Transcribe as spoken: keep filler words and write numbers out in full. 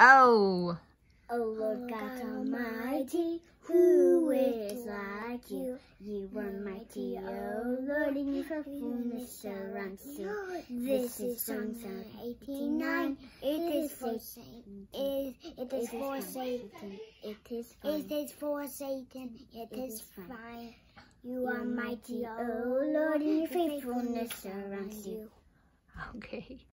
O. O Lord God Almighty, who is like you? You are mighty, O Lord, and your faithfulness surrounds you. This is Psalm eighty-nine. It is for Satan. It, it is for Satan. It is fine. It is for Satan. It is fine. You are mighty, O Lord, and your faithfulness surrounds you. Okay.